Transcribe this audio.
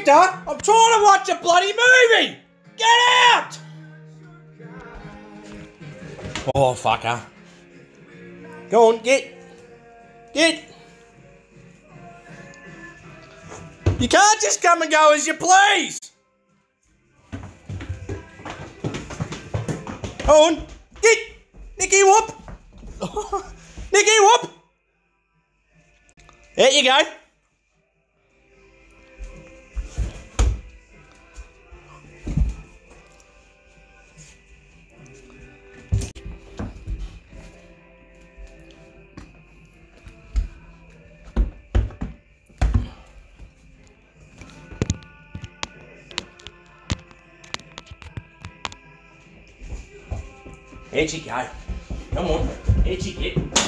Victor, I'm trying to watch a bloody movie! Get out! Oh, fucker. Go on, get. You can't just come and go as you please. Go on, get. Nicky whoop. Nicky whoop. There you go. Here you go. Come on. Here you get.